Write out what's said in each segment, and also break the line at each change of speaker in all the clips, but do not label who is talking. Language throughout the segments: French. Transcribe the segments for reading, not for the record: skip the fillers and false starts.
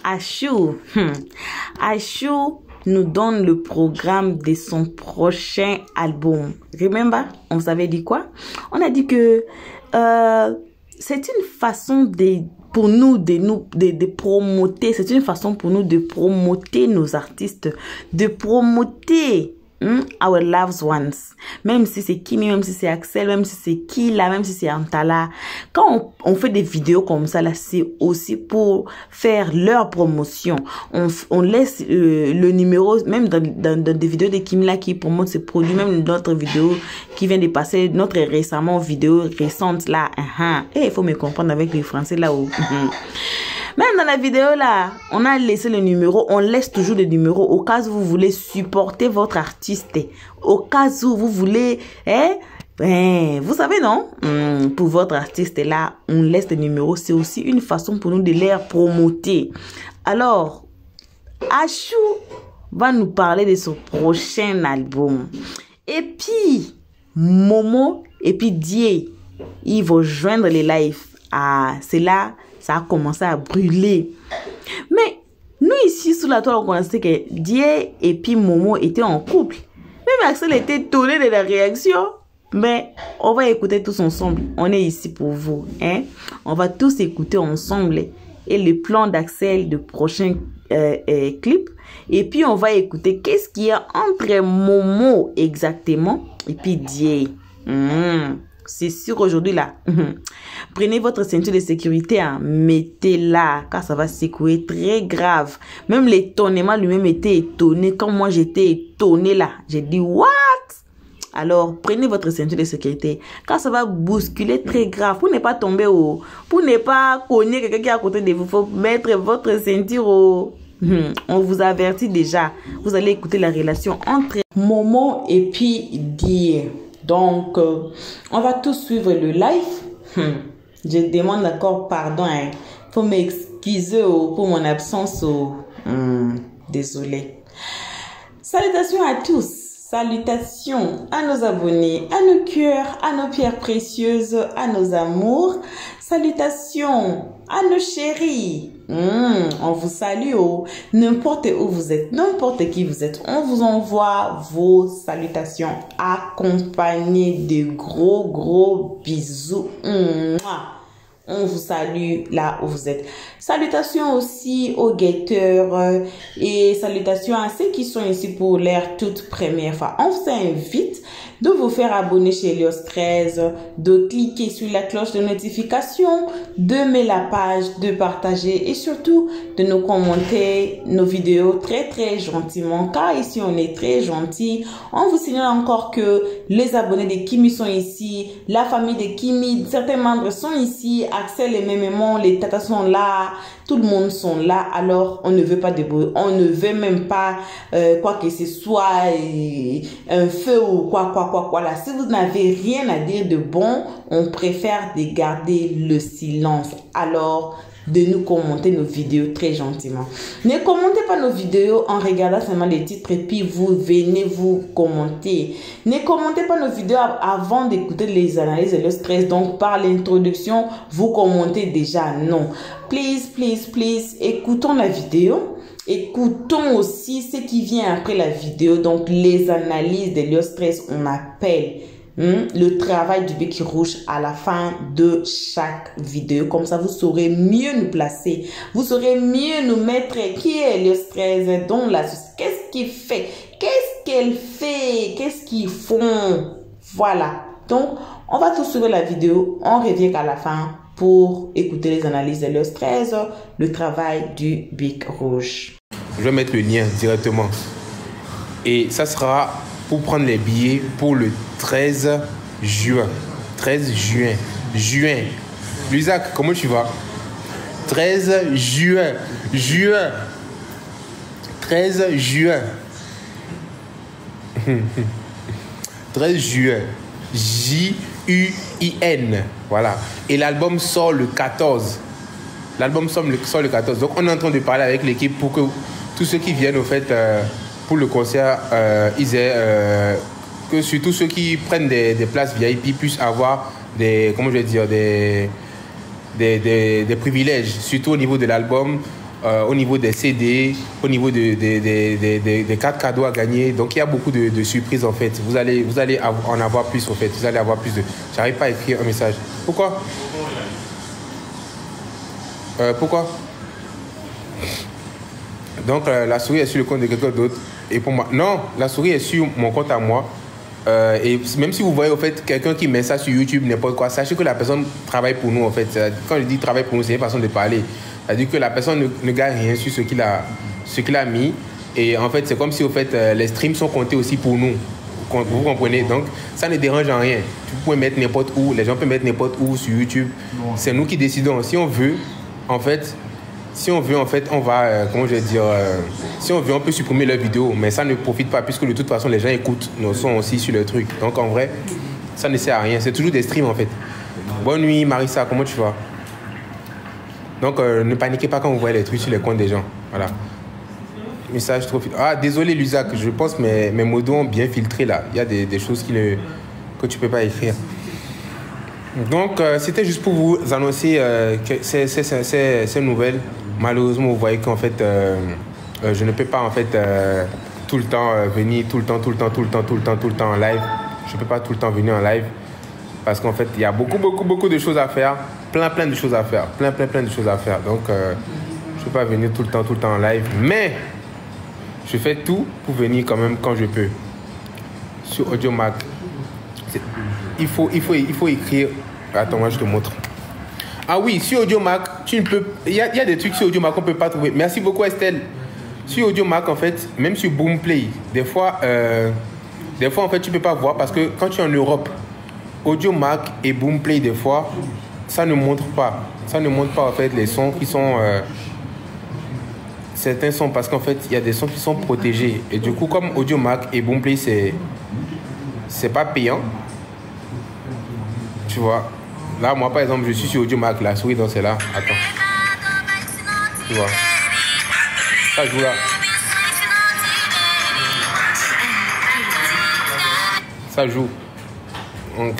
Ashou. Ashou nous donne le programme de son prochain album. Remember, on vous avait dit quoi? On a dit que c'est une façon pour nous de promoter, c'est une façon pour nous de promoter nos artistes, de promoter our loved ones. Même si c'est Kimi, même si c'est Axel, même si c'est Kila, même si c'est Antala. Quand on fait des vidéos comme ça, là, c'est aussi pour faire leur promotion. On laisse le numéro, même dans des vidéos de Kimi là qui promote ses produits, même notre vidéo qui vient de passer, notre vidéo récente là. Et il faut me comprendre avec les Français là où. Même dans la vidéo là, on a laissé le numéro, on laisse toujours le numéro au cas où vous voulez supporter votre artiste, au cas où vous voulez, vous savez non, pour votre artiste là, on laisse le numéro, c'est aussi une façon pour nous de les promoter. Alors, Ashou va nous parler de son prochain album. Et puis, Momo et puis Die, ils vont joindre les lives. Ah, c'est là, ça a commencé à brûler. Mais nous ici, sous la toile, on connaissait que Die et puis Momo étaient en couple. Même Axel était étonné de la réaction. Mais on va écouter tous ensemble. On est ici pour vous. On va tous écouter ensemble. Et le plan d'Axel de prochain clip. Et puis on va écouter qu'est-ce qu'il y a entre Momo exactement et puis Die. C'est sûr aujourd'hui là. Prenez votre ceinture de sécurité, mettez-la, car ça va secouer très grave. Même l'étonnement lui-même était étonné. Quand moi j'étais étonné là, j'ai dit what? Alors prenez votre ceinture de sécurité, car ça va bousculer très grave. Pour ne pas tomber pour ne pas cogner quelqu'un qui est à côté de vous, il faut mettre votre ceinture on vous avertit déjà. Vous allez écouter la relation entre Momo et puis Die. Donc, on va tous suivre le live. Je demande d'accord pardon. Faut m'excuser pour mon absence. Désolé. Salutations à tous. Salutations à nos abonnés, à nos cœurs, à nos pierres précieuses, à nos amours. Salutations à nos chéris. On vous salue, n'importe où vous êtes, n'importe qui vous êtes. On vous envoie vos salutations accompagnées de gros bisous. On vous salue là où vous êtes. Salutations aussi aux guetteurs et salutations à ceux qui sont ici pour leur toute première fois. On vous invite de vous faire abonner chez Helios 13, de cliquer sur la cloche de notification, d'aimer la page, de partager et surtout de nous commenter nos vidéos très gentiment, car ici on est très gentil. On vous signale encore que les abonnés de Kimi sont ici, la famille de Kimi, certains membres sont ici, Axel et Mémémon, les tatas sont là, tout le monde sont là. Alors on ne veut pas de bruit, on ne veut même pas quoi que ce soit, un feu ou quoi là. Si vous n'avez rien à dire de bon, on préfère de garder le silence. Alors de nous commenter nos vidéos très gentiment. Ne commentez pas nos vidéos en regardant seulement les titres et puis vous venez vous commenter. Ne commentez pas nos vidéos avant d'écouter les analyses et le stress. Donc par l'introduction, vous commentez déjà. Non. Please, écoutons la vidéo. Écoutons aussi ce qui vient après la vidéo. Donc les analyses de Helios 13, on appelle le travail du bec rouge à la fin de chaque vidéo. Comme ça, vous saurez mieux nous placer. Vous saurez mieux nous mettre qui est Helios 13 dans la société. Qu'est-ce qu'il fait? Qu'est-ce qu'elle fait? Qu'est-ce qu'ils font? Voilà. Donc, on va tout suivre la vidéo. On revient à la fin pour écouter les analyses de Helios 13, le travail du bec rouge.
Je vais mettre le lien directement. Et ça sera pour prendre les billets pour le 13 juin. 13 juin. Juin. Lusac, comment tu vas? 13 juin. 13 juin. 13 juin. J-U-I-N. Voilà. Et l'album sort le 14. L'album sort le 14. Donc, on est en train de parler avec l'équipe pour que tous ceux qui viennent, au fait, pour le concert, ils aient, que surtout ceux qui prennent des places VIP puissent avoir des, comment je vais dire, des privilèges, surtout au niveau de l'album. au niveau des CD, au niveau des cartes cadeaux à gagner. Donc, il y a beaucoup de surprises, en fait. Vous allez en avoir plus, en fait. Vous allez avoir plus de... J'arrive pas à écrire un message. Pourquoi? Pourquoi? Donc, la souris est sur le compte de quelqu'un d'autre. Et pour moi, non, la souris est sur mon compte à moi. Et même si vous voyez au fait quelqu'un qui met ça sur YouTube, n'importe quoi, sachez que la personne travaille pour nous en fait. Quand je dis travaille pour nous, c'est une façon de parler. C'est-à-dire que la personne ne gagne rien sur ce qu'il a mis. Et en fait, c'est comme si au fait les streams sont comptés aussi pour nous. Vous comprenez? Donc, ça ne dérange en rien. Vous pouvez mettre n'importe où, les gens peuvent mettre n'importe où sur YouTube. C'est nous qui décidons. Si on veut, en fait, on va, comment je vais dire, si on veut, on peut supprimer leurs vidéos, mais ça ne profite pas, puisque de toute façon, les gens écoutent nos sons aussi sur le truc. Donc, en vrai, ça ne sert à rien. C'est toujours des streams, en fait. Bonne nuit, Marissa, comment tu vas? Donc, ne paniquez pas quand vous voyez les trucs sur les comptes des gens. Voilà. Message trop... Ah, désolé, Lusac, je pense que mes mots ont bien filtré, là. Il y a des choses que tu ne peux pas écrire. Donc, c'était juste pour vous annoncer que ces nouvelles. Malheureusement, vous voyez qu'en fait, je ne peux pas en fait tout le temps venir tout le temps en live. Je ne peux pas tout le temps venir en live parce qu'en fait, il y a beaucoup de choses à faire. Plein de choses à faire. Plein de choses à faire. Donc, je ne peux pas venir tout le temps en live. Mais, je fais tout pour venir quand même quand je peux. Sur Audiomack. Il faut écrire. Attends, moi je te montre. Ah oui, sur Audiomack, tu ne peux. Il y a des trucs sur Audiomack qu'on ne peut pas trouver. Merci beaucoup, Estelle. Sur Audiomack, en fait, même sur Boomplay, des fois, en fait, tu ne peux pas voir parce que quand tu es en Europe, Audiomack et Boomplay, des fois, ça ne montre pas. Ça ne montre pas, en fait, les sons qui sont. Certains sons, parce qu'en fait, il y a des sons qui sont protégés. Et du coup, comme Audiomack et Boomplay, c'est pas payant. Tu vois. Là, moi, par exemple, je suis sur Audiomack, la souris, donc c'est là. Attends. Tu vois. Ça joue là. Ça joue. Donc,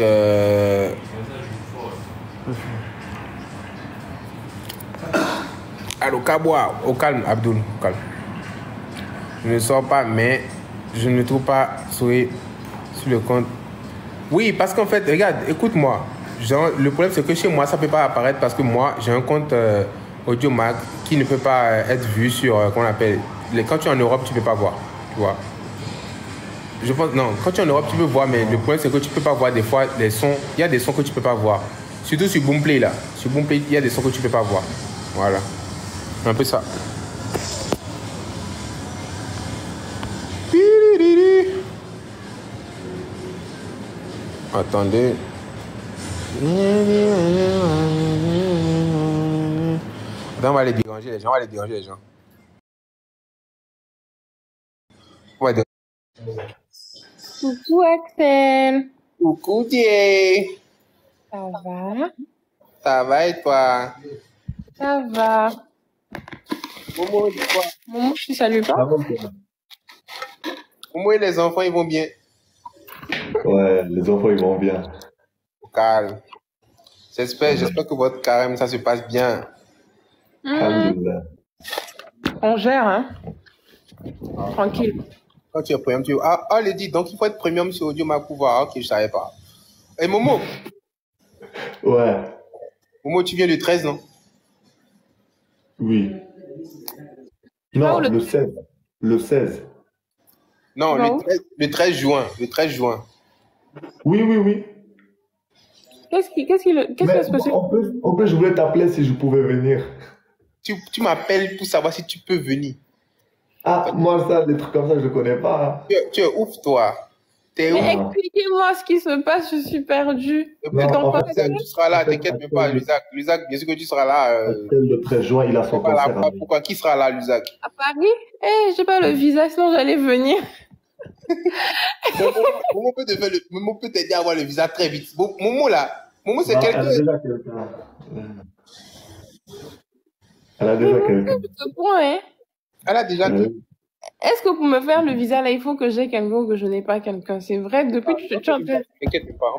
allô, Kaboua, au calme, Abdoul, au calme. Je ne sors pas, mais je ne trouve pas souris sur le compte. Oui, parce qu'en fait, regarde, écoute-moi. Genre, le problème, c'est que chez moi, ça ne peut pas apparaître parce que moi, j'ai un compte Audiomack qui ne peut pas être vu sur, qu'on appelle... Quand tu es en Europe, tu ne peux pas voir, tu vois. Je pense, non, quand tu es en Europe, tu peux voir, mais le problème, c'est que tu ne peux pas voir des fois des sons. Il y a des sons que tu ne peux pas voir. Surtout sur Boomplay, là. Sur Boomplay, il y a des sons que tu ne peux pas voir. Voilà. Un peu ça. Attendez. Attends, on va aller déranger les gens. Ouais,
Coucou Axel.
coucou, Thierry.
Ça va?
Ça va et toi?
Ça va.
Momo, dis quoi?
Maman, je te salue pas?
Momo et les enfants, ils vont bien?
Ouais, les enfants, ils vont bien.
Au calme. J'espère que votre carême, ça se passe bien.
Alhamdoulilah.
On gère, hein? Tranquille.
Quand tu es premium, les dit, donc il faut être premium sur Audiomack pour voir. Ok, je savais pas. Et Momo,
Ouais,
tu viens le 13, non?
oui.
vas où
Non, le 16. Le 16.
Non,
Tu vas où?
le 13 juin. Le 13 juin.
Oui.
Qu'est-ce qui va se passer?
En plus, je voulais t'appeler si je pouvais venir.
Tu m'appelles pour savoir si tu peux venir.
Ah, moi, ça, des trucs comme ça, je ne connais pas.
Tu es ouf, toi. T'es ouf.
Mais expliquez-moi ce qui se passe, je suis perdue.
Le plus
Non,
important,
en fait,
c'est que tu seras là,
en fait,
t'inquiète même pas, Lusac. Lusac, bien sûr que tu seras là.
Le 13 juin, il a son
Voilà,
concert.
pourquoi? Qui sera là, Lusac?
À Paris? J'ai pas le visa, sinon j'allais venir.
Momo peut t'aider à avoir le visa très vite. Momo, là. Momo, c'est
Non,
quelqu'un.
elle a déjà quelqu'un. Elle a déjà quelqu'un.
Ce point, hein?
Elle a déjà tout.
Est-ce que pour me faire le visa, là, il faut que j'ai quelqu'un ou que je n'ai pas quelqu'un? C'est vrai, depuis que tu es en train...
T'inquiète pas,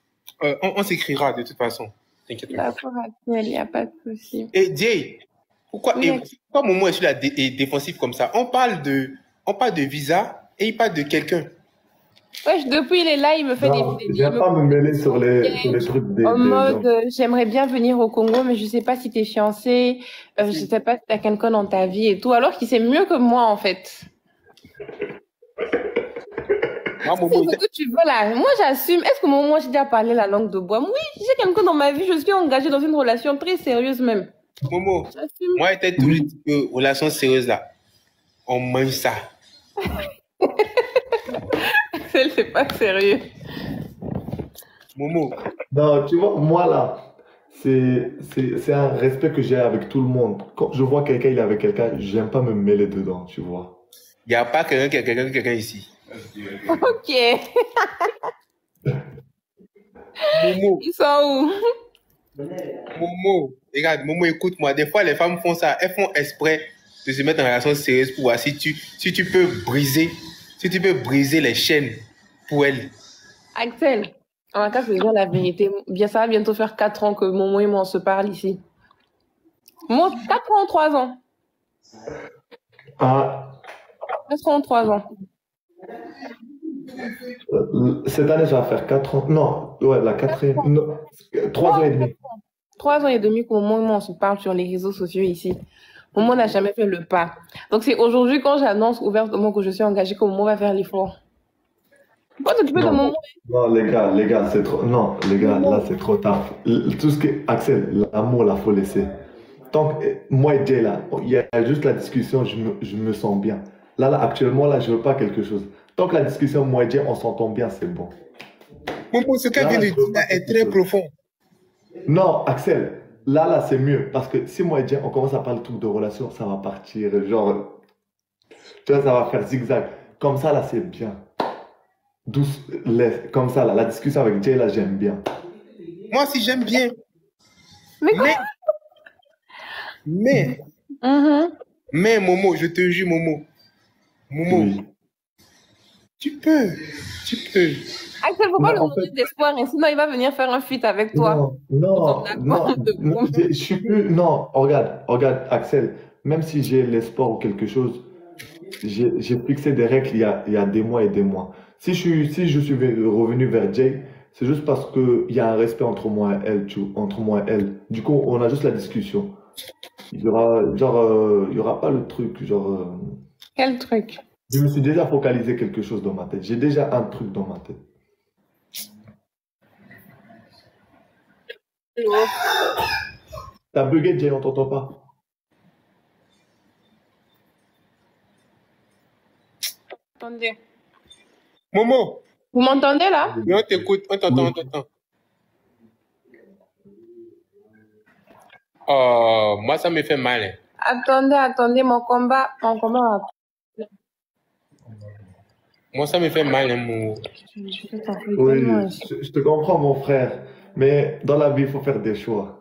on s'écrira de toute façon. T'inquiète pas.
D'accord, Axel, il n'y a pas de souci.
Et Jay, Pourquoi,
Oui,
et pourquoi Momo est sur la est défensif comme ça? On parle de visa et il parle de quelqu'un.
wesh, depuis il est là, il me fait
Non,
il
j'aime
me
pas me mêler sur
courrier
les trucs
en
des
mode
gens.
j'aimerais bien venir au Congo, mais je sais pas si t'es fiancé, je sais pas si t'as quelqu'un dans ta vie et tout, alors qu'il sait mieux que moi en fait.
Moi,
C'est
Momo,
ce que tu veux là. Moi j'assume. Est-ce que moi j'ai déjà parlé la langue de bois? Oui, j'ai quelqu'un dans ma vie, je suis engagée dans une relation très sérieuse même.
Momo,
J'assume.
moi, j'étais toujours dit que relation sérieuse là, on mange ça.
C'est pas sérieux.
Momo,
Non, tu vois, moi là, c'est un respect que j'ai avec tout le monde. Quand je vois quelqu'un, il est avec quelqu'un, j'aime pas me mêler dedans, tu vois.
il n'y a pas quelqu'un ici.
Ok.
Momo,
Ils sont où?
Momo, regarde, Momo, écoute-moi. Des fois, les femmes font ça. Elles font exprès de se mettre en relation sérieuse pour voir si tu peux briser les chaînes pour elles.
Axel, on va se dire la vérité. Bien, ça va bientôt faire 4 ans que Momo et moi on se parle ici. Moi, 4 ans, 3 ans.
Ah,
4 ans, 3 ans.
cette année, ça va faire 4 ans. Non, ouais, la quatrième. Non, 3 ans et demi.
3 ans et demi que Momo et moi on se parle sur les réseaux sociaux ici. Momo n'a jamais fait le pas. Donc c'est aujourd'hui quand j'annonce ouvertement que je suis engagée que Momo va faire l'effort. Pourquoi t'occuper de
Non,
Momo?
non, les gars, c'est trop. Non, les gars, là, c'est trop tard. Tout ce qui est Axel, l'amour, là, faut laisser. Tant que moi et Jay, là, il y a juste la discussion, je me sens bien. Là, actuellement, là, je veux pas quelque chose. Tant que la discussion, moi et Jay, on s'entend bien, c'est bon.
Momo, ce qu'elle
Là,
vient de
je veux
dire
pas
là est
quelque
très
chose.
profond.
Non, Axel, là, c'est mieux. Parce que si moi et Jay, on commence à parler de trucs de relation, ça va partir. Genre, tu vois, ça va faire zigzag. Comme ça, là, c'est bien. Douce, comme ça, là, la discussion avec Jay, là, j'aime bien.
Moi aussi, j'aime bien.
Mais quoi?
Mais,
Mhm.
mais, Momo, je te jure, Momo,
Oui.
tu peux.
Axel, faut pas
Non,
le
en
nourrir
fait,
d'espoir, hein, sinon il va venir faire un feat avec toi.
non,
Dans ton
non,
album de
non,
groupe.
je suis plus. Non, regarde, Axel, même si j'ai l'espoir ou quelque chose, j'ai fixé des règles il y a des mois et des mois. Si je suis revenu vers Jay, c'est juste parce qu'il y a un respect entre moi et elle, entre moi et elle. Du coup, on a juste la discussion. Il y aura, genre, il y aura pas le truc, genre,
Quel truc?
je me suis déjà focalisé quelque chose dans ma tête. J'ai déjà un truc dans ma tête. T'as bugué, Jay, on t'entend pas.
Attendez.
Momo,
Vous m'entendez là?
mais on t'écoute, on t'entend,
Oui.
on t'entend. Oh, moi, ça me fait mal. Hein.
Attendez, mon combat.
Moi, ça me fait mal, hein, Momo.
Je vais t'envoyer
Oui,
tellement.
je te comprends, mon frère. Mais dans la vie, il faut faire des choix.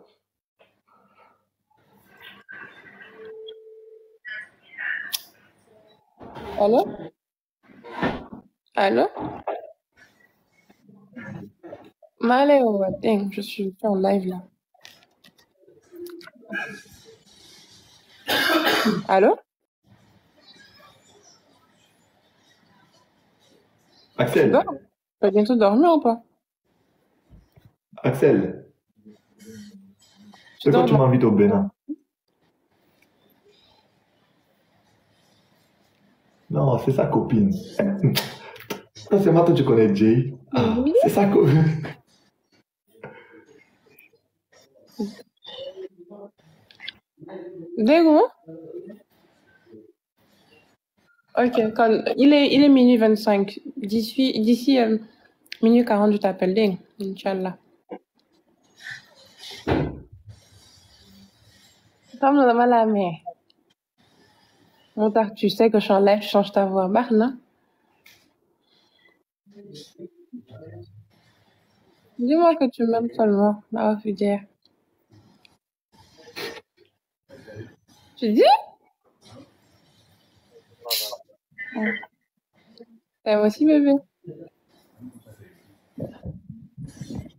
Allô? Allô? Maléo, attends, je suis en live là. Allô? Tu
Axel,
dors? Tu vas bientôt dormir ou pas?
Axel,
Tu
c'est quand
dors
tu
dans...
m'invites au Bénin? Non, c'est sa copine. Ça, c'est maintenant que tu connais Jay. Ah,
Oui.
c'est sa copine.
Dégo? Ok, il est minuit 25. D'ici minuit 40, je t'appelle. Ding. Inch'Allah. Comme dans la mer. Mon tard, tu sais que je suis en live, tu changes ta voix. Bah, non? Dis-moi que tu m'aimes seulement. Ah, je veux dire. Tu dis? T'aimes aussi, bébé?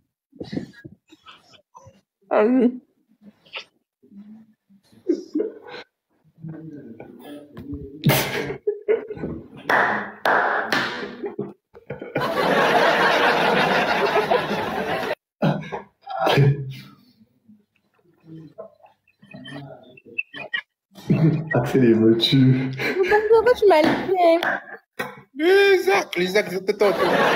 Ah oui.
Axel, il me tue.
Pourquoi tu m'as laissé?
Les actes, attends.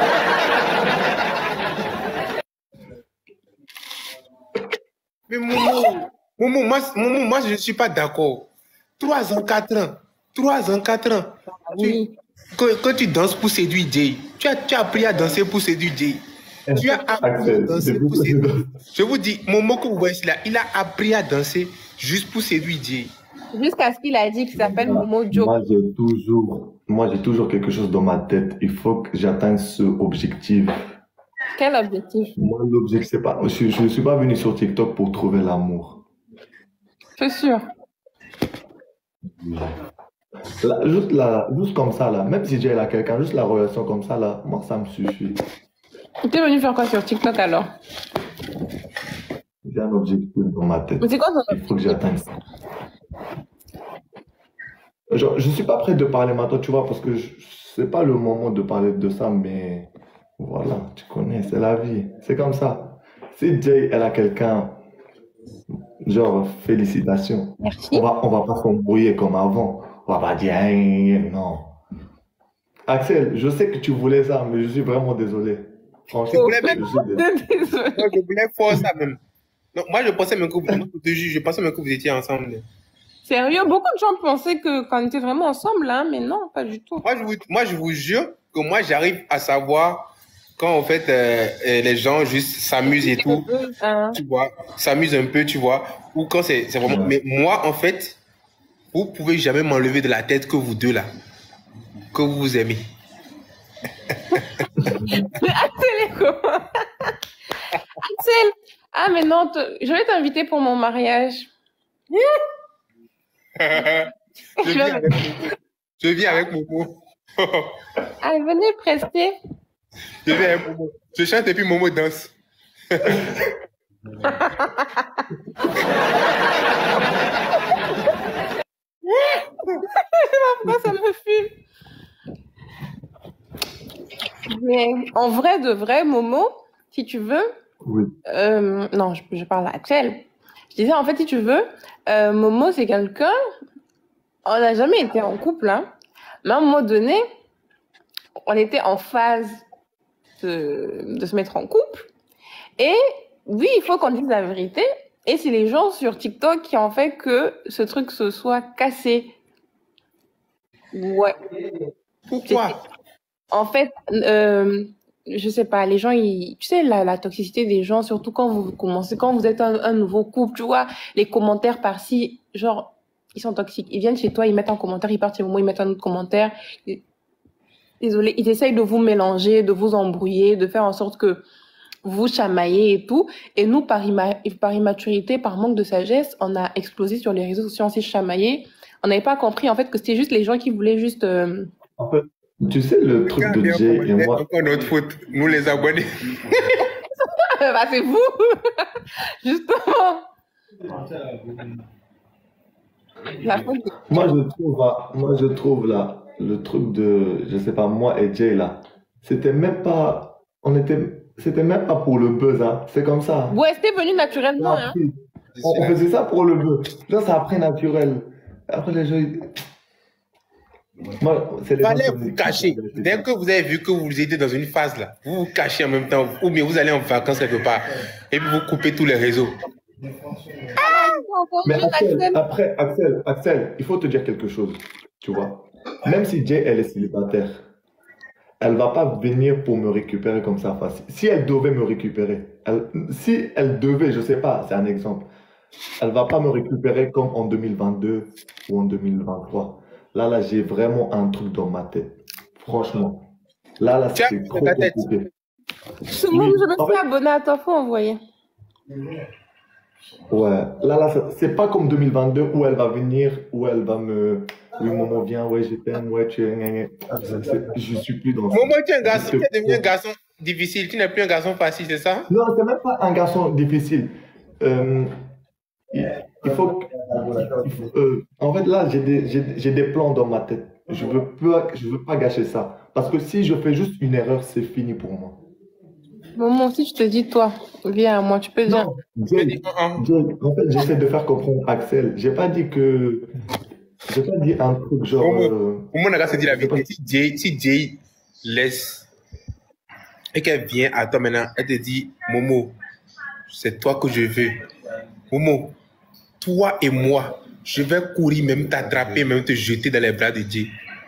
Mais moi, je ne suis pas d'accord. 3 ans, 4 ans. 3 ans, 4 ans.
Oui.
Quand tu danses pour séduire Jay, tu as appris à danser pour séduire Jay. Tu as appris à
Axel,
danser pour séduire. Je vous dis, Momo que vous voyez là, il a appris à danser juste pour séduire Jay.
Jusqu'à ce qu'il a dit qu'il s'appelle Momo Joe.
Moi, j'ai toujours quelque chose dans ma tête. Il faut que j'atteigne ce objectif.
Quel objectif?
Moi, l'objectif, c'est pas. Je ne suis pas venu sur TikTok pour trouver l'amour.
C'est sûr.
Juste comme ça, là. Même si j'ai là quelqu'un, juste la relation comme ça, là, moi, ça me suffit.
Tu es venu faire quoi sur TikTok alors?
J'ai un objectif dans ma tête.
Mais c'est quoi ton
Il faut que j'atteigne ça. Genre, je suis pas prêt de parler maintenant, tu vois, parce que c'est pas le moment de parler de ça, mais voilà, tu connais, c'est la vie. C'est comme ça. Si Jay, elle a quelqu'un, genre, félicitations.
Merci.
On va pas s'embrouiller comme avant. On va pas dire, hein, non. Axel, je sais que tu voulais ça, mais je suis vraiment désolé.
Je
Franchement,
voulais même.
je suis désolé.
Désolée.
Moi, je voulais faire ça même. Non, moi, je pensais même que vous étiez ensemble.
Sérieux, beaucoup de gens pensaient qu'on était vraiment ensemble là, mais non, pas du tout.
Moi, je vous jure que moi, j'arrive à savoir quand, en fait, les gens juste s'amusent et tout,
Hein.
tu vois, s'amusent un peu, tu vois, ou quand c'est vraiment... Mais moi, en fait, vous pouvez jamais m'enlever de la tête que vous deux, là, que vous vous aimez.
Mais Axel est comment? Axel, ah mais non, je vais t'inviter pour mon mariage.
Je viens avec Momo.
Allez, venez prester.
Je viens avec Momo. Je chante et puis Momo danse.
Pourquoi ça me fume? Mais en vrai de vrai, Momo, si tu veux,
Oui.
non, je parle à Axel. Je disais, en fait, si tu veux, Momo, c'est quelqu'un, on n'a jamais été en couple, hein, mais à un moment donné, on était en phase de se mettre en couple. Et oui, il faut qu'on dise la vérité. Et c'est les gens sur TikTok qui ont fait que ce truc se soit cassé. Ouais.
Pourquoi?
En fait, je sais pas, les gens, tu sais, la toxicité des gens, surtout quand vous êtes un nouveau couple, tu vois, les commentaires par-ci, genre, ils sont toxiques. Ils viennent chez toi, ils mettent un commentaire, ils partent chez moi, ils mettent un autre commentaire. Désolé, ils essayent de vous mélanger, de vous embrouiller, de faire en sorte que vous chamaillez et tout. Et nous, par immaturité, par manque de sagesse, on a explosé sur les réseaux sociaux, on s'est chamaillé. On n'avait pas compris, en fait, que c'était juste les gens qui voulaient juste...
En fait, tu sais, le truc de Jay et moi,
Encore notre faute, nous les abonnés.
bah, c'est vous, justement. La faute de-
moi, je trouve là, le truc de, je sais pas, moi et Jay là, c'était même pas, c'était même pas pour le buzz, hein. C'est comme ça.
Ouais, c'était venu
On
naturellement,
a
hein.
appris. On faisait ça pour le buzz. Là, ça a pris naturel. Après, les gens, moi, c'est les gens
Fallait
qui
vous
me
cacher.
disent.
Dès que vous avez vu que vous étiez dans une phase là, vous vous cachez en même temps, ou bien vous allez en vacances quelque part, et puis vous coupez tous les réseaux.
Encore
Mais
jeune, Axel.
après, Axel, il faut te dire quelque chose, tu vois. Même si Jay, elle est célibataire, elle va pas venir pour me récupérer comme ça facile. Si elle devait me récupérer, si elle devait, je sais pas, c'est un exemple, elle va pas me récupérer comme en 2022 ou en 2023. Là, j'ai vraiment un truc dans ma tête. Franchement. Là,
Tu as
c'est
dans
trop
ta tête.
compliqué.
Ce monde, je me
En
suis
fait,
abonnée à toi, faut envoyer.
ouais. Là, c'est pas comme 2022 où elle va venir, où elle va me. Oui, maman, viens, ouais, je t'aime, ouais, tu es. Je suis plus dans ça.
Moment, tu es un garçon,
Je
tu es devenu un garçon difficile, tu n'es plus un garçon facile, c'est ça?
Non, c'est même pas un garçon difficile. Il faut. En fait, là, j'ai des plans dans ma tête. Je veux pas gâcher ça. Parce que si je fais juste une erreur, c'est fini pour moi.
Maman, si je te dis toi, viens à moi, tu peux dire.
Non,
Je
Jay,
dis,
Jay, en fait, j'essaie de faire comprendre Axel. J'ai pas dit un truc genre,
Momo, Momo n'a qu'à se dire la
je sais pas.
vérité. Si Jay laisse et qu'elle vient à toi maintenant, elle te dit, Momo, c'est toi que je veux. Momo, toi et moi, je vais courir, même t'attraper, même te jeter dans les bras de Jay.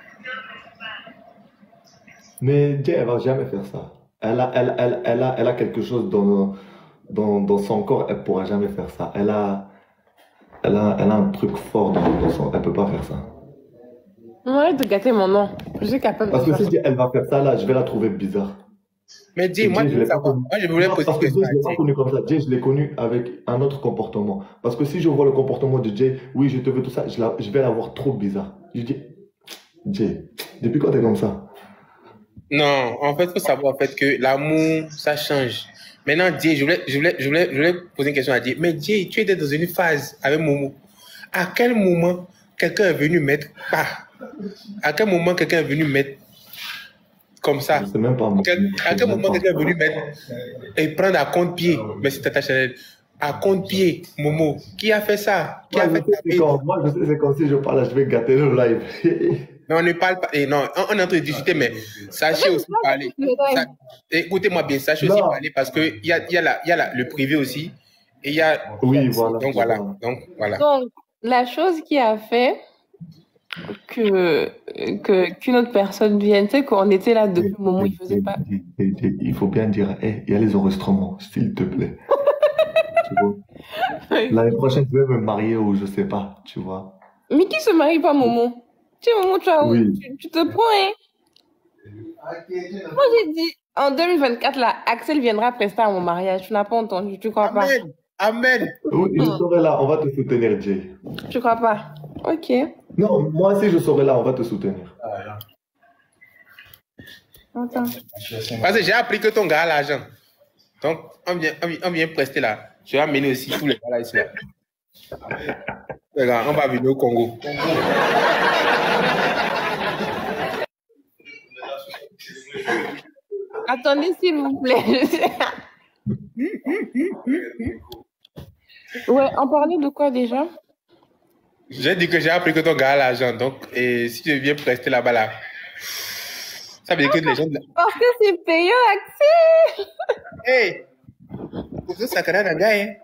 Mais Jay, elle va jamais faire ça. Elle a quelque chose dans son corps, elle pourra jamais faire ça. Elle a un truc fort dans son, elle peut pas faire ça.
Ouais, de gâter mon nom. Je suis capable de
Parce que
faire
si
ça.
elle va faire ça là, je vais la trouver bizarre.
Mais Jay,
Et
moi,
Jay,
je
je
veux
l'ai pas
savoir.
connu.
Moi, je voulais
Non,
poser une
parce que
question
Jay,
à
je l'ai pas
Jay.
connu comme ça. Jay, je l'ai connu avec un autre comportement. Parce que si je vois le comportement de Jay, oui, je te veux tout ça, je vais la voir trop bizarre. Je dis, Jay, depuis quand t'es comme ça?
Non, en fait, il faut savoir en fait, que l'amour, ça change. Maintenant, Jay, je voulais poser une question à Jay. Mais Jay, tu étais dans une phase avec Momo. À quel moment quelqu'un est venu mettre pas? À quel moment quelqu'un est venu mettre comme
Je
ça?
sais même pas, moi.
À
Je sais
quel
même
moment
pas.
quelqu'un est venu mettre et prendre à compte-pied? Mais c'est Tata Chanel. À compte-pied, Momo. Qui a fait ça? Qui a fait taper?
Moi, je sais, c'est quand si je parle, je vais gâter le live.
Non, on ne parle pas. Et non, on est en train de discuter, mais sachez aussi parler. Sa- Écoutez-moi bien, sachez aussi
Non.
parler parce qu'il y a le privé aussi. Et il y a.
Oui, voilà.
Donc voilà. Donc voilà.
Donc, la chose qui a fait qu'une autre personne vienne, tu sais, qu'on était là depuis le moment où il faisait pas.
Il faut bien dire, hey, il y a les enregistrements, s'il te plaît. Tu vois? L'année prochaine, je vais me marier ou je sais pas, tu vois.
Mais qui se marie pas, Momo? Tu sais, Momo,
Oui.
tu te prends, hein? Moi, j'ai dit, en 2024, là, Axel viendra prester à mon mariage. Tu n'as pas entendu, tu crois pas?
Amen. Amen.
Oui, je serai là, on va te soutenir, Jay.
Tu crois pas? Ok.
Non, moi aussi, je serai là, on va te soutenir.
Attends.
Parce que j'ai appris que ton gars a l'argent. Donc, on vient prester là. Je vais amener aussi tous les gars là ici. Là. Regarde, on va venir au Congo.
Attendez, s'il vous plaît. Ouais, on parlait de quoi déjà?
J'ai dit que j'ai appris que ton gars a l'argent. Donc, et si je viens prester là-bas là, ça veut dire que les gens.
Parce que c'est payant, Axel.
Hey! Pour ça, ça un gars, hein?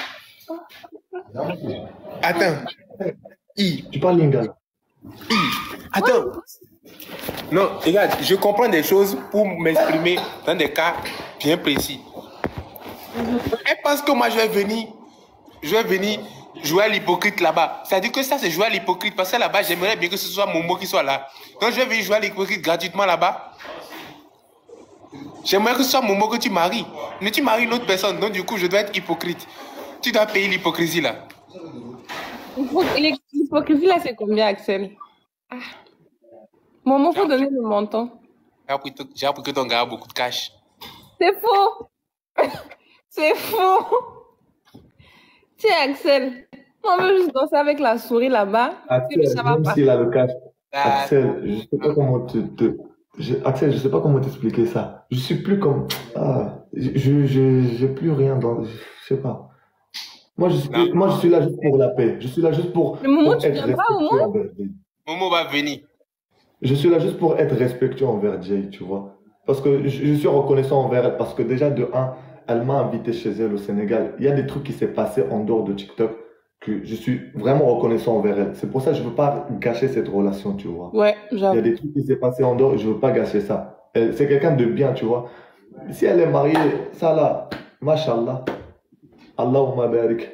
Attends.
Tu parles lingala.
Attends. Non, regarde, je comprends des choses pour m'exprimer dans des cas bien précis. Elle pense que moi, je vais venir jouer à l'hypocrite là-bas. C'est-à-dire que ça, c'est jouer à l'hypocrite. Parce que là-bas, j'aimerais bien que ce soit Momo qui soit là. Donc, je vais venir jouer à l'hypocrite gratuitement là-bas. J'aimerais que ce soit Momo que tu maries. Mais tu maries une autre personne. Donc, du coup, je dois être hypocrite. Tu dois payer l'hypocrisie là.
L'hypocrisie, là, c'est combien, Axel? Ah. Maman, faut donner le montant.
J'ai appris que ton gars a beaucoup de cash.
C'est faux. C'est faux. Tiens, Axel. Moi, je veux juste danser avec la souris là-bas.
Axel,
Ça va
même
pas.
s'il a le cash.
Ah.
Axel, je sais pas comment Axel, je sais pas comment t'expliquer ça. Je suis plus comme. Ah, j'ai plus rien dans. Je sais pas. Moi, je suis là juste pour la paix. Je suis là juste pour
Mais Momo,
pour
tu
être
viendras au
respectueux
moins?
envers Jay.
Momo va venir.
Je suis là juste pour être respectueux envers Jay, tu vois. Parce que je suis reconnaissant envers elle. Parce que déjà, de un, elle m'a invité chez elle au Sénégal. Il y a des trucs qui s'est passé en dehors de TikTok que je suis vraiment reconnaissant envers elle. C'est pour ça que je veux pas gâcher cette relation, tu vois.
Ouais,
Il y a
j'avoue.
des trucs qui s'est passé en dehors et je veux pas gâcher ça. C'est quelqu'un de bien, tu vois. Si elle est mariée, ça là, mashallah. Allahumma barik.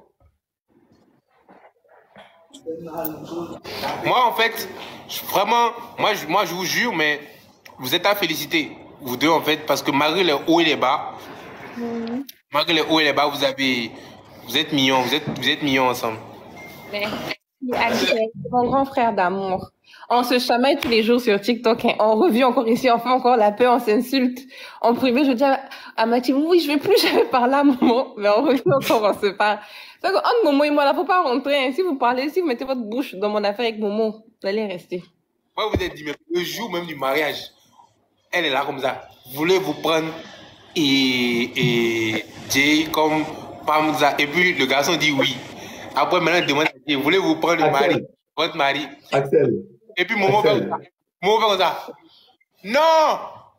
Moi, en fait, vraiment, moi, je vous jure, mais vous êtes à féliciter. Vous deux, en fait, parce que malgré les hauts et les bas, malgré les hauts et les bas, vous êtes mignons, vous êtes mignons ensemble.
Merci, Axel. C'est mon grand frère d'amour. On se chamaille tous les jours sur TikTok. Hein. On revient encore ici, on fait encore la paix, on s'insulte. En privé, je dis à Mathieu, oui, je vais plus jamais parler à Momo. Mais on revient encore, on se parle. Donc, entre Momo et moi, là, faut pas rentrer. Hein. Si vous parlez, si vous mettez votre bouche dans mon affaire avec Momo, vous allez rester.
Moi, vous êtes dit, mais le jour même du mariage, elle est là comme ça. Voulez vous prendre et Jay comme Pamza. Et puis le garçon dit oui. Après, maintenant, il demande à Jay, voulez-vous prendre le mari, votre mari?
Axel.
Et puis Momo fait comme ça. Momo fait comme ça. Non!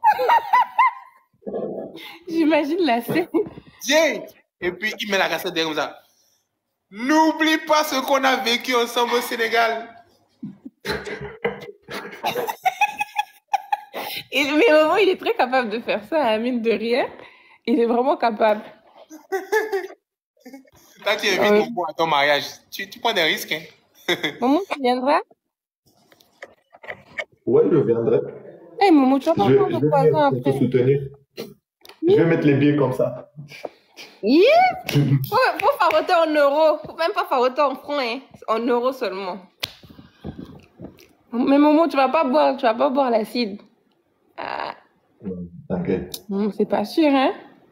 J'imagine la scène.
Jay! Et puis il met la cassette derrière comme ça. N'oublie pas ce qu'on a vécu ensemble au Sénégal.
Mais Momo, il est très capable de faire ça, hein, mine de rien. Il est vraiment capable.
Là, tu invites Momo à ton mariage. Tu prends des risques, hein?
Momo, tu viendras?
Ouais, je viendrai.
Hey, Momo, tu vas pas prendre
Je
de
vais
poison
venir pour te
après.
soutenir. Je vais mettre les billets comme ça.
Yeah! Faut faroter en euros. Faut même pas faroter en francs, hein. En euros seulement. Mais Momo, tu vas pas boire l'acide. Ah,
T'inquiète.
c'est pas sûr, hein?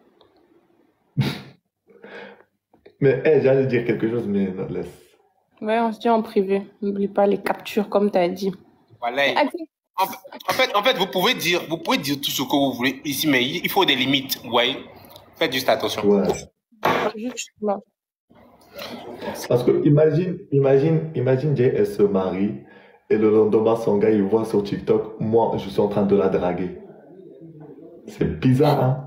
Mais hey, j'allais dire quelque chose, mais non, laisse.
Ouais, on se dit en privé. N'oublie pas les captures, comme tu as dit.
Voilà. En fait, vous pouvez dire tout ce que vous voulez ici, mais il faut des limites. Vous voyez? Faites juste attention.
Ouais.
Juste là.
Parce que imagine Jay, elle se marie et le lendemain, son gars, il voit sur TikTok, moi, je suis en train de la draguer. C'est bizarre, hein?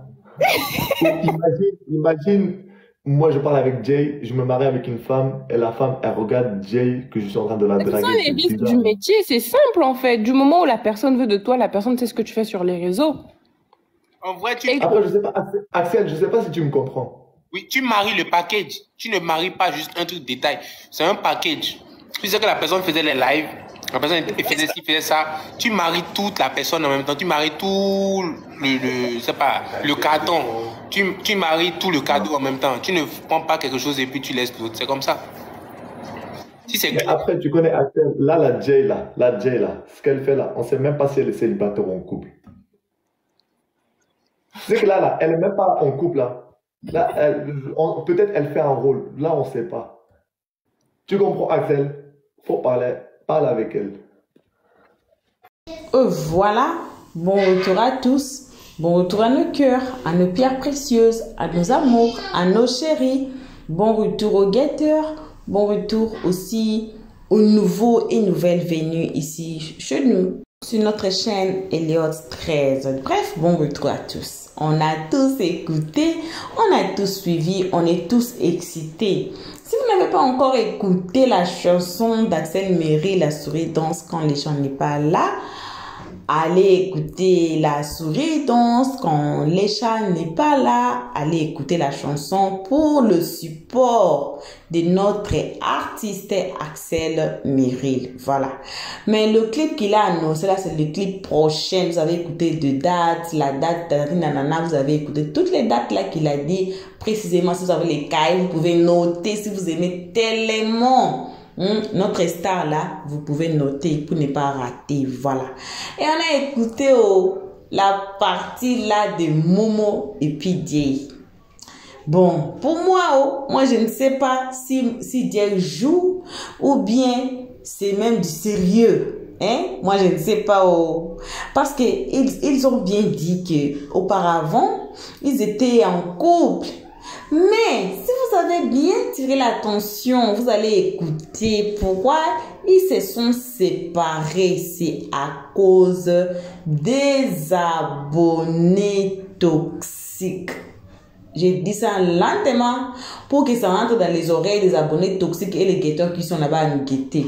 Imagine, moi, je parle avec Jay, je me marie avec une femme et la femme, elle regarde Jay que je suis en train de la
Ce
draguer.
sont les
C'est
risques
bizarre.
du métier, c'est simple en fait. Du moment où la personne veut de toi, la personne sait ce que tu fais sur les réseaux.
En vrai,
Après, je sais pas, Axel, je sais pas si tu me comprends.
oui, tu maries le package. Tu ne maries pas juste un truc détail. C'est un package. Tu sais que la personne faisait les lives, la personne faisait ci, faisait ça. Tu maries toute la personne en même temps. Tu maries tout le carton. Tu maries tout le cadeau en même temps. Tu ne prends pas quelque chose et puis tu laisses l'autre. C'est comme ça. Si c'est
Mais après, tu connais Axel, la Jay, ce qu'elle fait là, on sait même pas si elle est célibataire ou en couple. C'est que là, elle est même pas en couple là. Là, peut-être elle fait un rôle. Là, on sait pas. Tu comprends, Axel? Faut parler avec elle.
Voilà, bon retour à tous, bon retour à nos cœurs, à nos pierres précieuses, à nos amours, à nos chéris. Bon retour aux guetteurs, bon retour aussi aux nouveaux et nouvelles venues ici chez nous, sur notre chaîne Elliott 13. Bref, bon retour à tous. On a tous écouté, on a tous suivi, on est tous excités. Si vous n'avez pas encore écouté la chanson d'Axel Meril, La souris danse quand les gens n'est pas là, allez écouter La souris danse quand les chats n'est pas là. Allez écouter la chanson pour le support de notre artiste Axel Meril. Voilà. Mais le clip qu'il a annoncé là, c'est le clip prochain. Vous avez écouté de dates, la date, nanana, vous avez écouté toutes les dates là qu'il a dit précisément. Si vous avez les cailles, vous pouvez noter si vous aimez tellement. Notre star là, vous pouvez noter pour ne pas rater, voilà. Et on a écouté la partie là de Momo et puis Jay. Bon, pour moi, moi je ne sais pas si Jay joue ou bien c'est même du sérieux. Hein? Moi je ne sais pas. Parce que ils ont bien dit que auparavant ils étaient en couple. Mais si vous avez bien tiré l'attention, vous allez écouter pourquoi ils se sont séparés. C'est à cause des abonnés toxiques. J'ai dit ça lentement pour que ça entre dans les oreilles des abonnés toxiques et les guetteurs qui sont là-bas à nous guetter.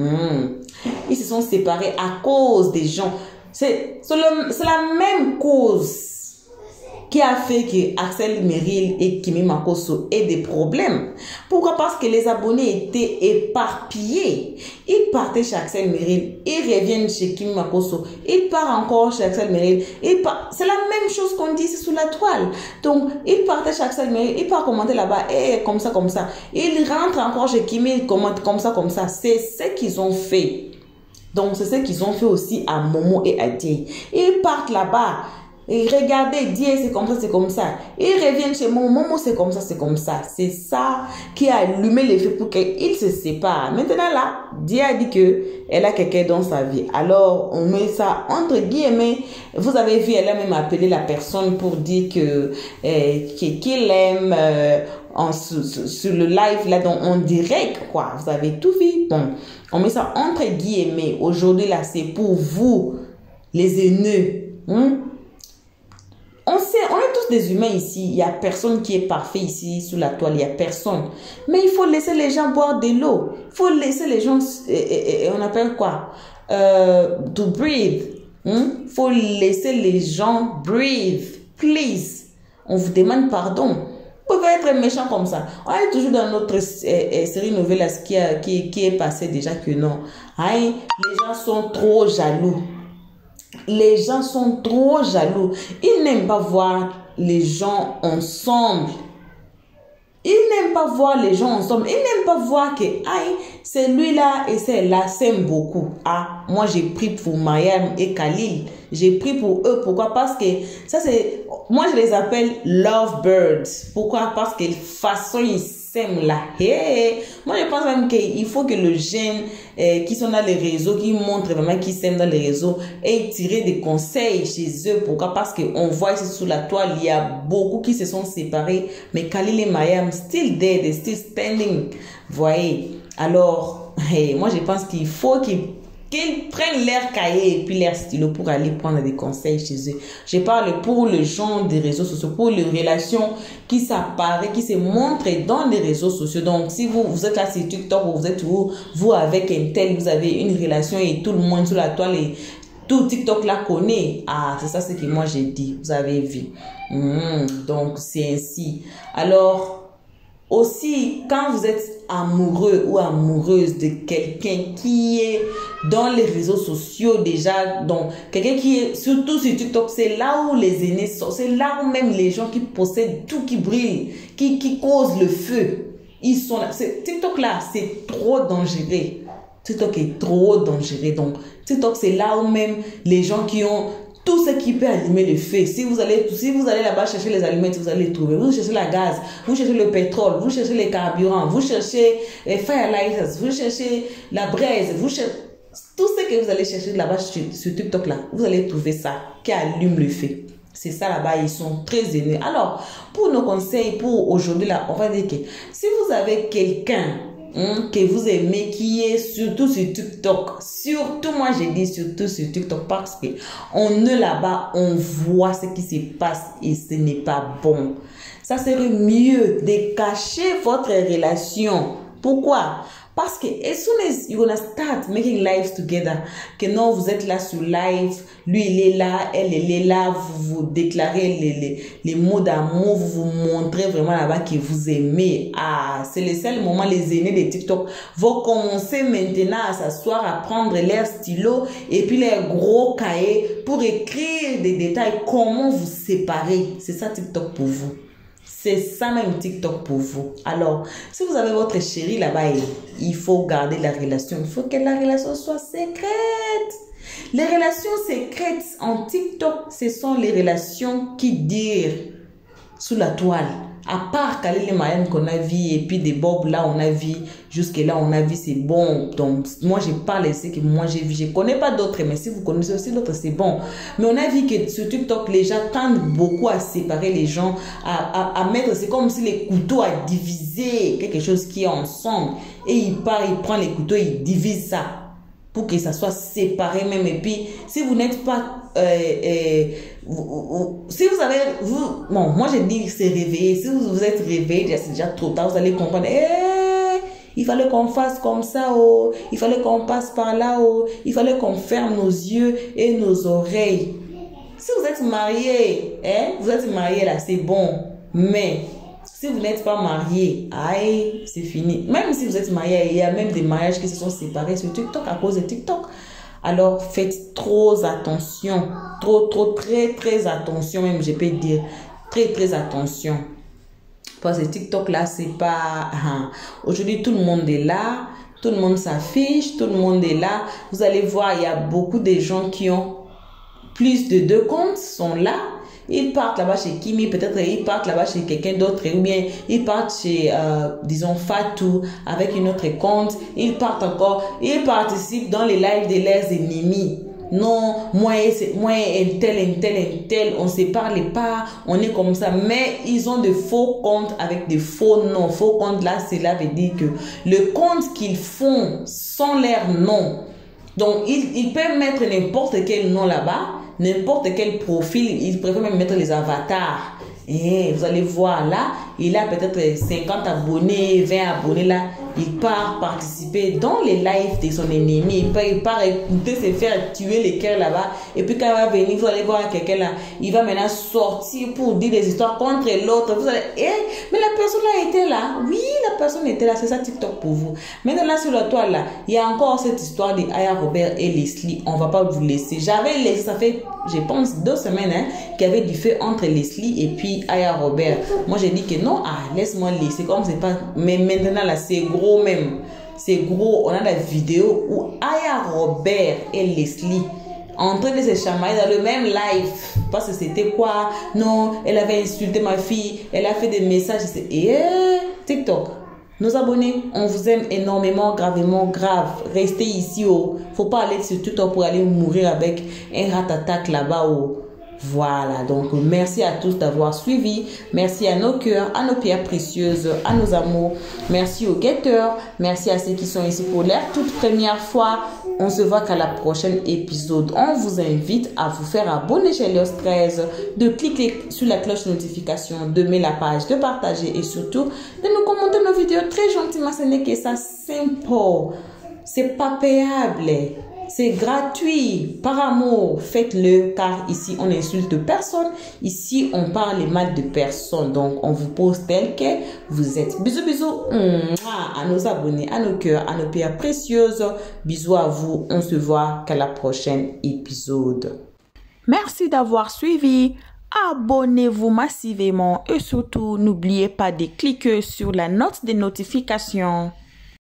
Ils se sont séparés à cause des gens. C'est la même cause qui a fait que Axel Meril et Kimi Makosso aient des problèmes. Pourquoi? Parce que les abonnés étaient éparpillés. Ils partaient chez Axel Meril, ils reviennent chez Kimi Makosso, ils partent encore chez Axel Meril. C'est la même chose qu'on dit sous la toile. Donc, ils partaient chez Axel Meril, ils partent commenter là-bas, comme ça, comme ça. Ils rentrent encore chez Kimi, ils commentent comme ça, comme ça. C'est ce qu'ils ont fait. Donc, c'est ce qu'ils ont fait aussi à Momo et à Jay. Ils partent là-bas. Et regardez, Dieu, c'est comme ça, c'est comme ça. Ils reviennent chez Momo, c'est comme ça, c'est comme ça. C'est ça qui a allumé les feux pour qu'ils se séparent. Maintenant là, Dieu a dit qu'elle a quelqu'un dans sa vie. Alors, on met ça entre guillemets. Vous avez vu, elle a même appelé la personne pour dire qu'il aime sur le live là, en direct, quoi. Vous avez tout vu. Bon, on met ça entre guillemets. Aujourd'hui là, c'est pour vous, les haineux. On sait, on est tous des humains ici. Il n'y a personne qui est parfait ici sous la toile. Il n'y a personne. Mais il faut laisser les gens boire de l'eau. Il faut laisser les gens, on appelle quoi? To breathe. Il faut laisser les gens breathe. Please. On vous demande pardon. Vous pouvez être méchant comme ça. On est toujours dans notre série nouvelle qui est passée déjà que non. Hein? Les gens sont trop jaloux. Les gens sont trop jaloux. Ils n'aiment pas voir les gens ensemble. Ils n'aiment pas voir les gens ensemble. Ils n'aiment pas voir que c'est lui-là et c'est là s'aiment beaucoup. Ah, moi j'ai pris pour Mayam et Khalil. J'ai pris pour eux. Pourquoi? Parce que ça c'est... Moi je les appelle lovebirds. Pourquoi? Parce que façon ils s'aiment là. Hey. Moi je pense même qu'il faut que le jeune qui sont dans les réseaux, qui montrent vraiment qu'ils s'aiment dans les réseaux, ait tiré des conseils chez eux. Pourquoi? Parce qu'on voit ici sous la toile, il y a beaucoup qui se sont séparés. Mais Khalil et Mayam, still there, they still standing. Voyez. Alors, hey, moi je pense qu'il faut qu'ils prennent leur cahier et puis leur stylo pour aller prendre des conseils chez eux. Je parle pour le genre des réseaux sociaux, pour les relations qui s'apparaissent, qui se montrent dans les réseaux sociaux. Donc, si vous êtes là sur TikTok, vous êtes vous avec un tel, vous avez une relation et tout le monde sur la toile et tout TikTok la connaît. Ah, c'est ça ce que moi j'ai dit. Vous avez vu. Donc, c'est ainsi. Alors, aussi, quand vous êtes amoureux ou amoureuse de quelqu'un qui est dans les réseaux sociaux déjà, donc quelqu'un qui est surtout sur TikTok, c'est là où les aînés sont, c'est là où même les gens qui possèdent tout qui brille, qui causent le feu, ils sont là. TikTok là, c'est trop dangereux. TikTok est trop dangereux. Donc, TikTok, c'est là où même les gens qui ont tout ce qui peut allumer le feu. Si vous allez là-bas chercher les allumettes, vous allez les trouver. Vous cherchez la gaz, vous cherchez le pétrole, vous cherchez les carburants, vous cherchez les firelighters, vous cherchez la braise, vous cherchez tout ce que vous allez chercher là-bas sur TikTok là. Vous allez trouver ça qui allume le feu. C'est ça là-bas, ils sont très aînés. Alors, pour nos conseils, pour aujourd'hui là, on va dire que si vous avez quelqu'un que vous aimez, qui est surtout sur TikTok, surtout moi j'ai dit surtout sur TikTok parce que on est là-bas, on voit ce qui se passe et ce n'est pas bon. Ça serait mieux de cacher votre relation. Pourquoi? Parce que as soon as you're gonna start making lives together, que non, vous êtes là sur live, lui il est là, elle est là, vous déclarez les mots d'amour, vous vous montrez vraiment là-bas que vous aimez. Ah, c'est le seul moment, les aînés de TikTok vont commencer maintenant à s'asseoir, à prendre leur stylo et puis leur gros cahier pour écrire des détails, comment vous séparer. C'est ça TikTok pour vous. C'est ça même TikTok pour vous. Alors, si vous avez votre chérie là-bas, il faut garder la relation. Il faut que la relation soit secrète. Les relations secrètes en TikTok, ce sont les relations qui dirent sous la toile. À part Khalil et Mayam qu'on a vu et puis des Bob là on a vu, jusque là on a vu c'est bon. Donc moi je parle ici que moi j'ai vu, je connais pas d'autres, mais si vous connaissez aussi d'autres c'est bon. Mais on a vu que sur TikTok les gens tendent beaucoup à séparer les gens, à mettre, c'est comme si les couteaux à diviser quelque chose qui est ensemble. Et il prend les couteaux, il divise ça pour que ça soit séparé même. Et puis si vous n'êtes pas si vous avez bon, moi je dis c'est réveillé. Si vous êtes réveillé, c'est déjà trop tard, vous allez comprendre, il fallait qu'on fasse comme ça, il fallait qu'on passe par là, il fallait qu'on ferme nos yeux et nos oreilles. Si vous êtes marié, vous êtes marié là, c'est bon. Mais si vous n'êtes pas marié, c'est fini. Même si vous êtes marié, il y a même des mariages qui se sont séparés sur TikTok à cause de TikTok. Alors, faites trop attention. Très attention même, je peux dire. Très attention. Parce que TikTok là, c'est pas... Aujourd'hui, tout le monde est là. Tout le monde s'affiche. Tout le monde est là. Vous allez voir, il y a beaucoup de gens qui ont plus de 2 comptes sont là. Ils partent là-bas chez Kimi, peut-être ils partent là-bas chez quelqu'un d'autre, ou bien ils partent chez, disons, Fatou avec une autre compte. Ils partent encore, ils participent dans les lives de leurs ennemis. Non, moi un tel, on ne se parle pas, on est comme ça. Mais ils ont de faux comptes avec des faux noms. Faux comptes là, cela veut dire que le compte qu'ils font sans leur nom. Donc, ils peuvent mettre n'importe quel nom là-bas, n'importe quel profil. Ils préfèrent même mettre les avatars. Et vous allez voir là, il a peut-être 50 abonnés, 20 abonnés là. Il part participer dans les lives de son ennemi. Il part écouter, se faire tuer les cœurs là-bas. Et puis quand il va venir, vous allez voir quelqu'un là. Il va maintenant sortir pour dire des histoires contre l'autre. Vous allez, mais la personne là était là. Oui, la personne était là. C'est ça TikTok pour vous. Maintenant sur la toile là, il y a encore cette histoire de Aya Robert et Leslie. On va pas vous laisser. J'avais laissé, ça fait, je pense, 2 semaines qu'il y avait du fait entre Leslie et puis Aya Robert. Moi j'ai dit que non, laisse-moi laisser. Comme c'est pas. Mais maintenant là, c'est gros. Même c'est gros, on a la vidéo où Aya Robert et Leslie en train de se chamailler dans le même live parce que c'était quoi, non, elle avait insulté ma fille, elle a fait des messages et TikTok, nos abonnés, on vous aime énormément, gravement grave, restez ici, faut pas aller sur TikTok pour aller mourir avec un rat attaque là-bas. Voilà, donc merci à tous d'avoir suivi. Merci à nos cœurs, à nos pierres précieuses, à nos amours. Merci aux guetteurs. Merci à ceux qui sont ici pour la toute première fois. On se voit qu'à la prochaine épisode. On vous invite à vous faire abonner chez Léos 13, de cliquer sur la cloche de notification, de mettre la page, de partager et surtout de nous commenter nos vidéos très gentiment. Ce n'est que ça, simple. C'est pas payable. C'est gratuit, par amour, faites-le car ici on n'insulte personne, ici on parle mal de personne, donc on vous pose tel que vous êtes. Bisous, bisous à nos abonnés, à nos cœurs, à nos pierres précieuses, bisous à vous, on se voit qu'à la prochaine épisode. Merci d'avoir suivi, abonnez-vous massivement et surtout n'oubliez pas de cliquer sur la note de notification.